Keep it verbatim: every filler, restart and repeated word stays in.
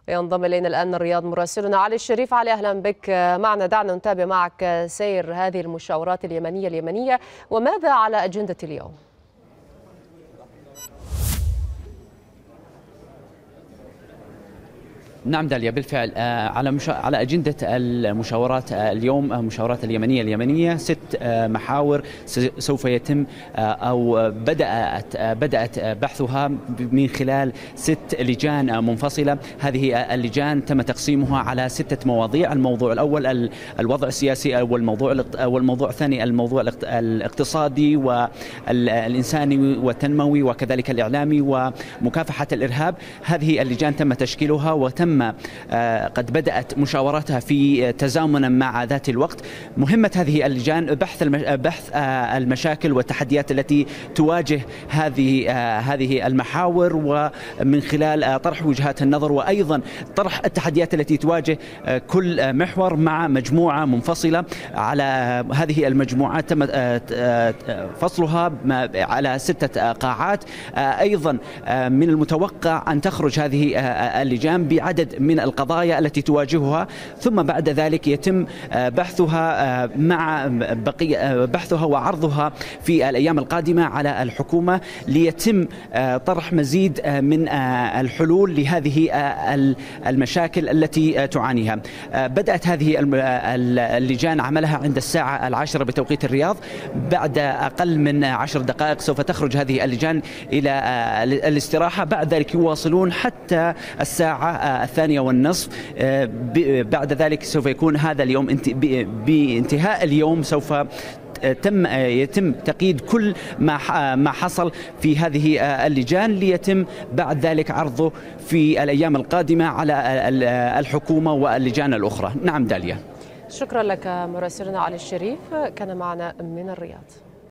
ينضم إلينا الآن من الرياض مراسلنا علي الشريف. علي، أهلا بك معنا. دعنا نتابع معك سير هذه المشاورات اليمنية اليمنية وماذا على أجندة اليوم؟ نعم داليا، بالفعل على مش... على أجندة المشاورات اليوم، المشاورات اليمنية اليمنية ست محاور سوف يتم أو بدأت بدأت بحثها من خلال ست لجان منفصلة. هذه اللجان تم تقسيمها على ستة مواضيع. الموضوع الأول الوضع السياسي، والموضوع والموضوع الثاني الموضوع الاقتصادي والإنساني والتنموي وكذلك الإعلامي ومكافحة الإرهاب. هذه اللجان تم تشكيلها وتم قد بدأت مشاوراتها في تزامنا مع ذات الوقت. مهمة هذه اللجان بحث بحث المشاكل والتحديات التي تواجه هذه هذه المحاور، ومن خلال طرح وجهات النظر وأيضا طرح التحديات التي تواجه كل محور مع مجموعة منفصلة. على هذه المجموعات تم فصلها على ستة قاعات. أيضا من المتوقع أن تخرج هذه اللجان بعدد من القضايا التي تواجهها، ثم بعد ذلك يتم بحثها مع بقية بحثها وعرضها في الأيام القادمة على الحكومة ليتم طرح مزيد من الحلول لهذه المشاكل التي تعانيها. بدأت هذه اللجان عملها عند الساعة العاشرة بتوقيت الرياض. بعد أقل من عشر دقائق سوف تخرج هذه اللجان إلى الاستراحة. بعد ذلك يواصلون حتى الساعة الثانية والنصف. بعد ذلك سوف يكون هذا اليوم بانتهاء اليوم سوف تم يتم تقييد كل ما ما حصل في هذه اللجان ليتم بعد ذلك عرضه في الأيام القادمة على الحكومة واللجان الأخرى. نعم داليا، شكرا لك مراسلنا علي الشريف، كان معنا من الرياض.